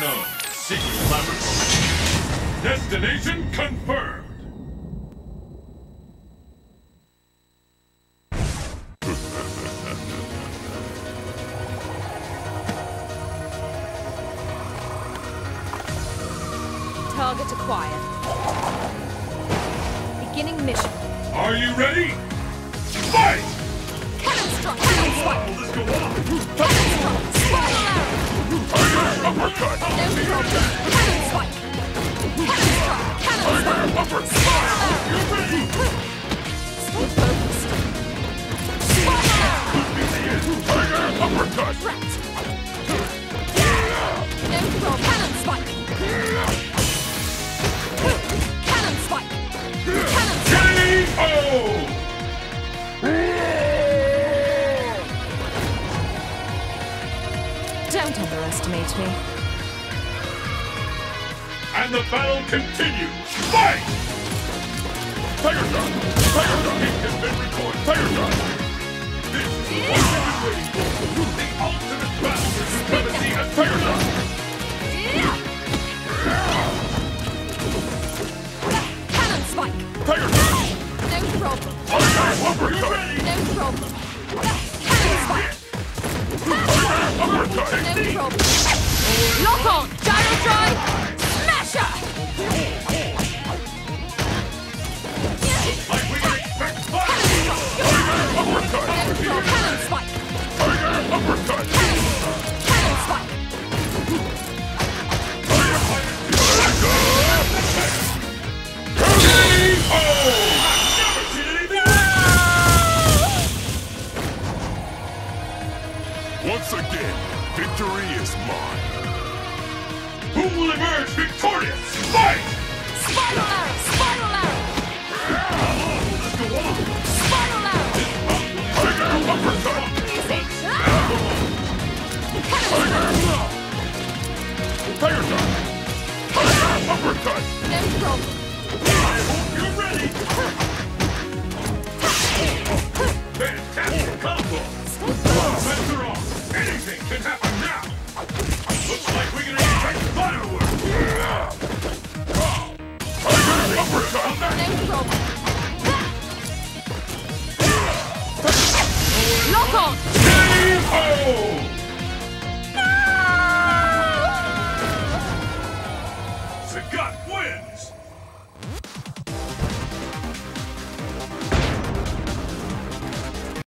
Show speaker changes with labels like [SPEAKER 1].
[SPEAKER 1] unknown. Secret laboratory. Destination confirmed.
[SPEAKER 2] Target acquired. Beginning mission.
[SPEAKER 1] Are you ready? Fight!
[SPEAKER 2] Cannon strike! Cannon strike!
[SPEAKER 1] Let's go on!
[SPEAKER 2] Cannon strike! Spiral arrow!
[SPEAKER 1] Uppercut!
[SPEAKER 2] No problem! Cannon strike! Cannon strike! Cannon strike!
[SPEAKER 1] Uppercut!
[SPEAKER 2] Spiral arrow!
[SPEAKER 1] You ready?
[SPEAKER 2] Stay focused. Spiral arrow!
[SPEAKER 1] Tiger uppercut!
[SPEAKER 2] Threat! No problem! Cannon spike! Cannon spike! Cannon spike!
[SPEAKER 1] K.O.
[SPEAKER 2] Don't underestimate me.
[SPEAKER 1] And the battle continues! Fight! Tiger shot! Tiger shot! It has been recorded! Tiger shot! This is what we've been waiting for! The ultimate battle for supremacy as Tiger shot!
[SPEAKER 2] Cannon spike!
[SPEAKER 1] Tiger shot!
[SPEAKER 2] No problem.
[SPEAKER 1] Uppercut! You ready?
[SPEAKER 2] No problem. Cannon spike!
[SPEAKER 1] Uppercut!
[SPEAKER 2] No problem. Lock on! Gyro drive! Smasher!
[SPEAKER 1] Like we can expect fire!
[SPEAKER 2] Cannon
[SPEAKER 1] Uppercut!
[SPEAKER 2] Cannon spike!
[SPEAKER 1] Tiger uppercut!
[SPEAKER 2] Cannon spike!
[SPEAKER 1] Once again, victory is mine. Who will emerge victorious? Fight!
[SPEAKER 2] Spiral arrow! Spiral arrow!
[SPEAKER 1] Let's go on!
[SPEAKER 2] Spiral arrow!
[SPEAKER 1] Tiger uppercut!
[SPEAKER 2] Easy! Cannon spike!
[SPEAKER 1] Tiger shot! Tiger uppercut!
[SPEAKER 2] No problem.
[SPEAKER 1] I hope you're ready! Fantastic combo! Sets are off! Anything can happen now! Looks like we can expect fireworks! Tiger uppercut!
[SPEAKER 2] No problem. Lock on!
[SPEAKER 1] K.O.